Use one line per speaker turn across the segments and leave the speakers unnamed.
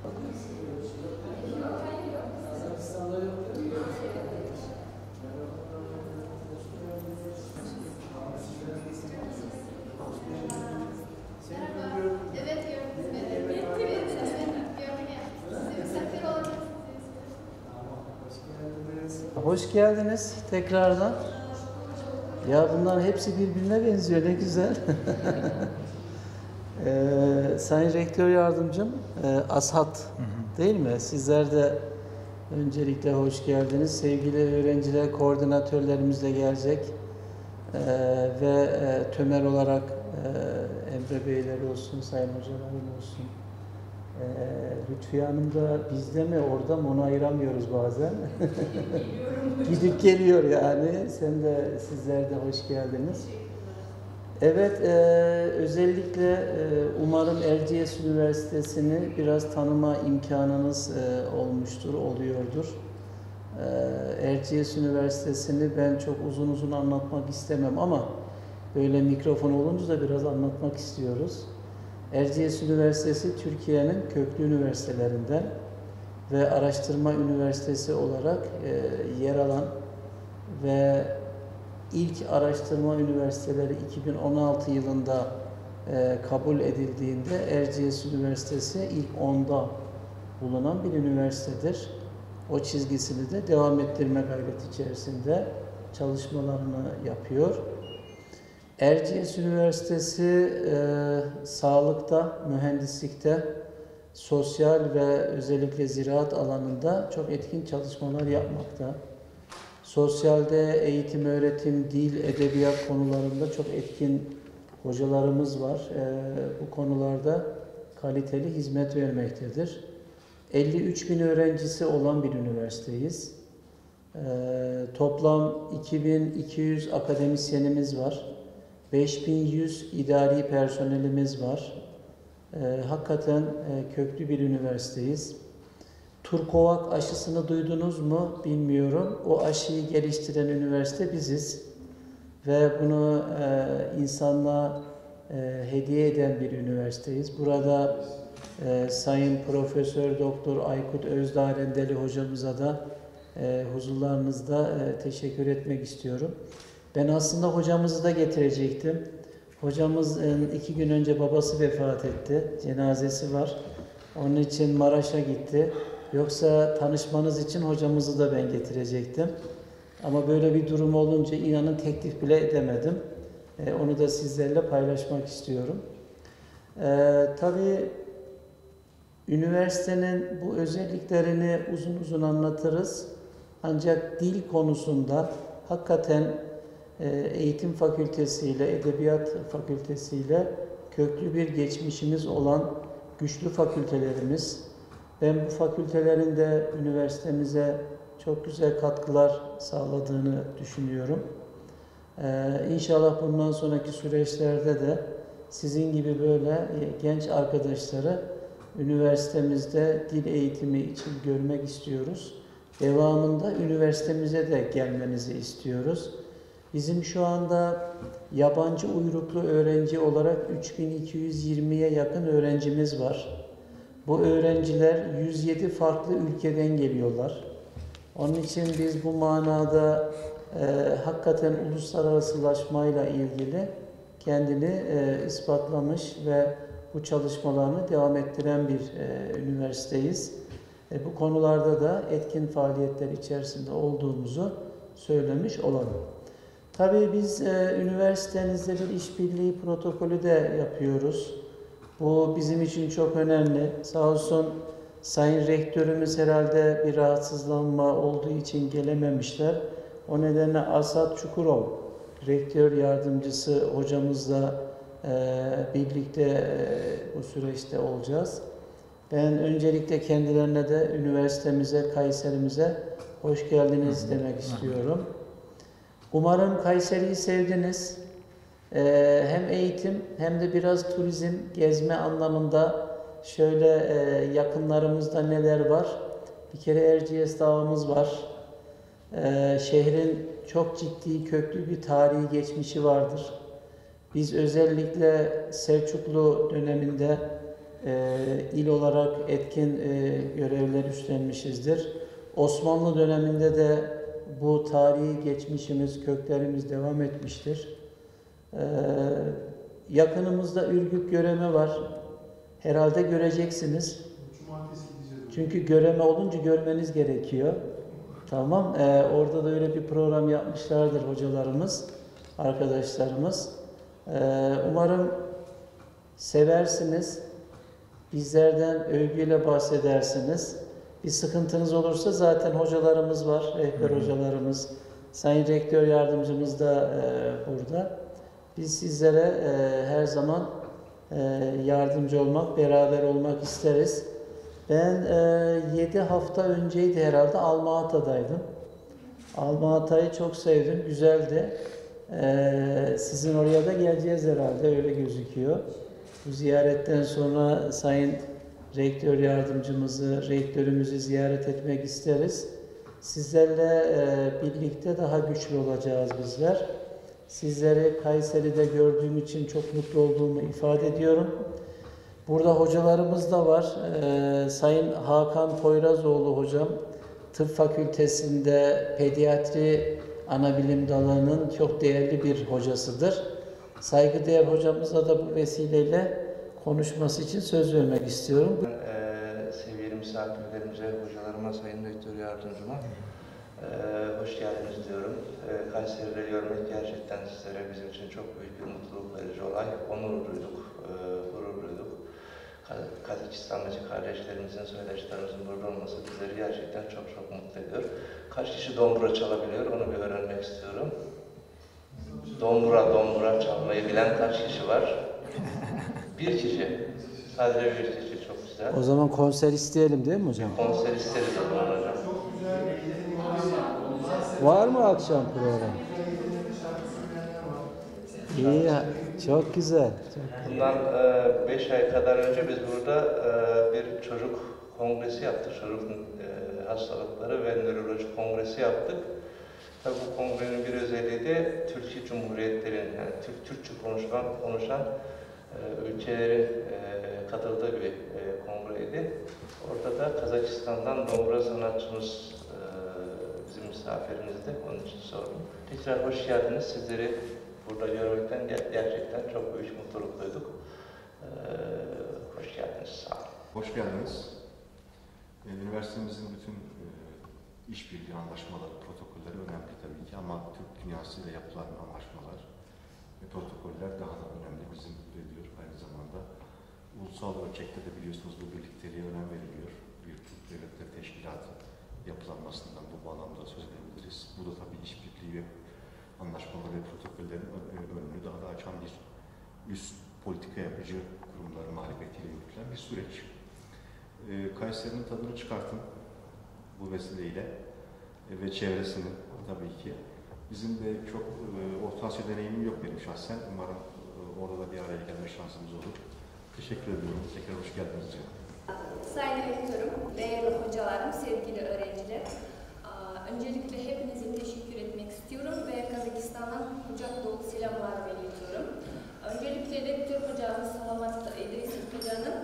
Hoş geldiniz tekrardan. Ya bunların hepsi birbirine benziyor, ne güzel. Sayın Rektör Yardımcım, Ashat değil mi? Sizler de öncelikle hoş geldiniz. Sevgili öğrenciler, koordinatörlerimiz de gelecek. Ve tümer olarak Emre Beyler olsun, Sayın Hocalarım olsun. Lütfiye Hanım da bizde mi, orada mı, onu ayıramıyoruz bazen. Gidip geliyor yani. Sizler de hoş geldiniz. Evet, özellikle umarım Erciyes Üniversitesi'ni biraz tanıma imkanınız olmuştur, oluyordur. Erciyes Üniversitesi'ni ben çok uzun uzun anlatmak istemem ama böyle mikrofon olunca da biraz anlatmak istiyoruz. Erciyes Üniversitesi Türkiye'nin köklü üniversitelerinden ve araştırma üniversitesi olarak yer alan ve ilk araştırma üniversiteleri 2016 yılında kabul edildiğinde Erciyes Üniversitesi ilk 10'da bulunan bir üniversitedir. O çizgisini de devam ettirme gayreti içerisinde çalışmalarını yapıyor. Erciyes Üniversitesi sağlıkta, mühendislikte, sosyal ve özellikle ziraat alanında çok etkin çalışmalar yapmakta. Sosyalde eğitim, öğretim, dil, edebiyat konularında çok etkin hocalarımız var. Bu konularda kaliteli hizmet vermektedir. 53 bin öğrencisi olan bir üniversiteyiz. Toplam 2200 akademisyenimiz var. 5100 idari personelimiz var. Hakikaten köklü bir üniversiteyiz. Turkovak aşısını duydunuz mu bilmiyorum. O aşıyı geliştiren üniversite biziz. Ve bunu insanlığa hediye eden bir üniversiteyiz. Burada Sayın Profesör Doktor Aykut Özdağrendeli hocamıza da huzurlarınızda teşekkür etmek istiyorum. Ben aslında hocamızı da getirecektim. Hocamız 2 gün önce babası vefat etti. Cenazesi var. Onun için Maraş'a gitti. Yoksa tanışmanız için hocamızı da ben getirecektim. Ama böyle bir durum olunca inanın teklif bile edemedim. Onu da sizlerle paylaşmak istiyorum. Tabii üniversitenin bu özelliklerini uzun uzun anlatırız. Ancak dil konusunda hakikaten eğitim fakültesiyle, edebiyat fakültesiyle köklü bir geçmişimiz olan güçlü fakültelerimiz. Ben bu fakültelerin de üniversitemize çok güzel katkılar sağladığını düşünüyorum. İnşallah bundan sonraki süreçlerde de sizin gibi böyle genç arkadaşları üniversitemizde dil eğitimi için görmek istiyoruz. Devamında üniversitemize de gelmenizi istiyoruz. Bizim şu anda yabancı uyruklu öğrenci olarak 3220'ye yakın öğrencimiz var. Bu öğrenciler 107 farklı ülkeden geliyorlar. Onun için biz bu manada hakikaten uluslararasılaşmayla ilgili kendini ispatlamış ve bu çalışmalarını devam ettiren bir üniversiteyiz. Bu konularda da etkin faaliyetler içerisinde olduğumuzu söylemiş olalım. Tabii biz üniversitemizde bir işbirliği protokolü de yapıyoruz. Bu bizim için çok önemli. Sağ olsun Sayın Rektörümüz herhalde bir rahatsızlanma olduğu için gelememişler. O nedenle Ashat Çukurov, Rektör Yardımcısı hocamızla birlikte bu süreçte olacağız. Ben öncelikle kendilerine de üniversitemize, Kayserimize hoş geldiniz demek istiyorum. Umarım Kayseri'yi sevdiniz. Hem eğitim hem de biraz turizm, gezme anlamında şöyle yakınlarımızda neler var? Bir kere Erciyes Dağımız var. Şehrin çok ciddi, köklü bir tarihi geçmişi vardır. Biz özellikle Selçuklu döneminde il olarak etkin görevler üstlenmişizdir. Osmanlı döneminde de bu tarihi geçmişimiz, köklerimiz devam etmiştir. Yakınımızda Ürgüp Göreme var. Herhalde göreceksiniz. Çünkü Göreme olunca görmeniz gerekiyor. Tamam. Orada da öyle bir program yapmışlardır hocalarımız, arkadaşlarımız. Umarım seversiniz. Bizlerden övgüyle bahsedersiniz. Bir sıkıntınız olursa zaten hocalarımız var, rehber hocalarımız. Sayın Rektör Yardımcımız da burada. Biz sizlere her zaman yardımcı olmak, beraber olmak isteriz. Ben 7 hafta önceydi herhalde Alma-Ata'daydım. Alma-Ata'yı çok sevdim, güzeldi. Sizin oraya da geleceğiz herhalde, öyle gözüküyor. Bu ziyaretten sonra Sayın Rektör Yardımcımızı, Rektörümüzü ziyaret etmek isteriz. Sizlerle birlikte daha güçlü olacağız bizler. Sizleri Kayseri'de gördüğüm için çok mutlu olduğumu ifade ediyorum. Burada hocalarımız da var. Sayın Hakan Poyrazoğlu hocam, Tıp Fakültesi'nde pediatri anabilim dalının çok değerli bir hocasıdır. Saygıdeğer hocamıza da bu vesileyle konuşması için söz vermek istiyorum.
Sevgili misafirlerimize, hocalarıma, Sayın Rektör Yardımcıma hoş geldiniz diyorum. Kayseri'de görmek gerçekten sizlere bizim için çok büyük bir mutluluk verici olay. Onur duyduk, gurur duyduk. Kazakistan'daki kardeşlerimizin, söyleşilerimizin burada olması bizleri gerçekten çok mutlu ediyor. Kaç kişi dombura çalabiliyor onu bir öğrenmek istiyorum. Dombura çalmayı bilen kaç kişi var? Bir kişi. Sadece bir kişi, çok güzel.
O zaman konser isteyelim değil mi hocam?
Konser isteriz o zaman hocam.
Var mı akşam programı? İyi, çok güzel.
Bundan 5 ay kadar önce biz burada bir çocuk kongresi yaptık. Çocuk hastalıkları ve nöroloji kongresi yaptık. Tabii bu kongrenin bir özelliği de Türkiye Cumhuriyetlerin, yani Türkçe konuşan ülkelerin katıldığı bir kongreydi. Orada da Kazakistan'dan dombra sanatçımız bizim misafirimizdi. Onun için sordum. Tekrar hoş geldiniz. Sizleri burada görmekten gerçekten çok büyük mutluluk duyduk. Hoş geldiniz. Sağ olun.
Hoş geldiniz. Üniversitemizin bütün işbirliği anlaşmaları, protokolleri önemli tabii ki ama Türk dünyasıyla yapılan anlaşmalar ve protokoller daha da önemli. Bizim ediyor aynı zamanda. Ulusal ölçekte de biliyorsunuz bu birlikteliğe önem veriliyor. Bir Türk Devletleri Teşkilatı yapılanmasından bu bağlamda söz edebiliriz. Bu da tabii işbirliği ve anlaşmaları ve protokollerin önünü daha da açan bir üst politika yapıcı kurumların marifetiyle yürütülen bir süreç. Kayseri'nin tadını çıkartın bu vesileyle ve çevresinin tabii ki. Bizim de çok Orta Asya deneyimim yok benim şahsen. Umarım orada da bir araya gelme şansımız olur. Teşekkür ediyorum. Tekrar hoş geldiniz diyorum.
Sayın Rektörüm, değerli hocalarım, sevgili öğrenciler. Öncelikle hepinize teşekkür etmek istiyorum ve Kazakistan'dan kucak dolu selamlarımı iletiyorum. Öncelikle Rektör hocamız Salamat İdris Hoca'nın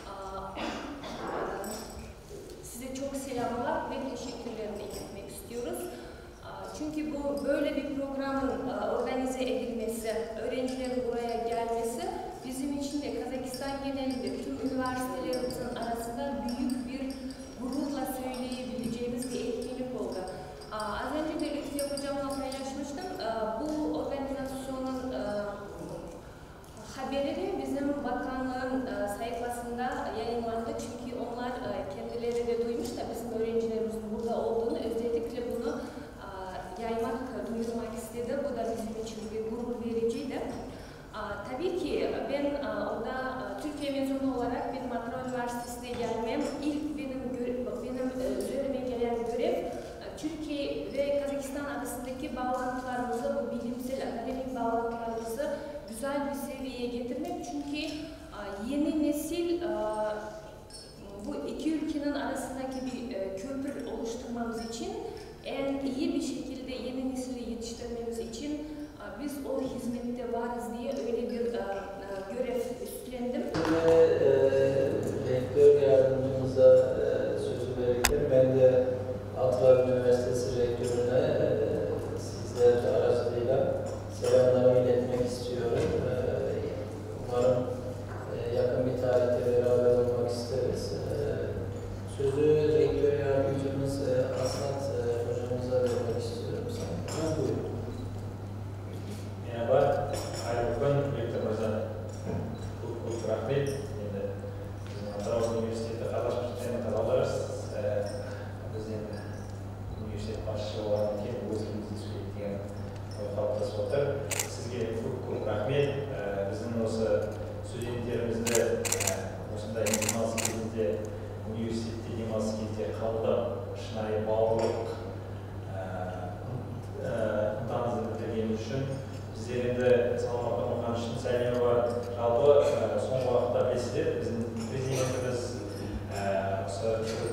size çok selamlar ve teşekkürlerimi iletmek istiyoruz. Çünkü bu böyle bir programın organize edilmesi, öğrencilerin buraya gelmesi bizim için de Kazakistan genelinde tüm üniversitelerimizin arasında büyük bir gururla söyleyebileceğimiz bir etkinlik oldu. Az önce de Lütfiye hocamla paylaşmıştım. Bu organizasyonun haberleri bizim bakanlığın sayfasında yayınlandı. Çünkü onlar kendileri de duymuş da bizim öğrencilerimizin burada olduğunu, özellikle bunu yaymak, duyurmak istedi. Bu da bizim için bir gurur vericiydi. Tabii ki ben orada Türkiye mezunu olarak bir Marmara Üniversitesi'ne gelmem. İlk benim üzerime gelen görev Türkiye ve Kazakistan arasındaki bağlantılarımızı, bu bilimsel akademik bağlantılarımızı güzel bir seviyeye getirmek. Çünkü yeni nesil bu iki ülkenin arasındaki bir köprü oluşturmamız için en iyi bir şekilde yeni nesili yetiştirmemiz için biz o hizmette varız diye öyle bir görev üstlendim.
Sözü rektör yardımcımız Asat hocamıza vermek istiyorum. Sana. Buyurun.
Merhaba, Aybukun rektörümüze çok rahmet. Şimdi bizim Atlas Üniversitesi Arkadaşlık talabalarız. Biz şimdi üniversite başçı olan kim özümüzü söylediğim kalktası otur. Sizge çok rahmet. Bizim olsa studentlerimizde aslında İngiliz gezinde üniversitede İngiliz gezinde kaldı. Şınayı bağlılık tanızını bildiğim için bizlerinde Salman Bakanış'ın sayımı var. Жалпы son vaxtda bizim prezidentimiz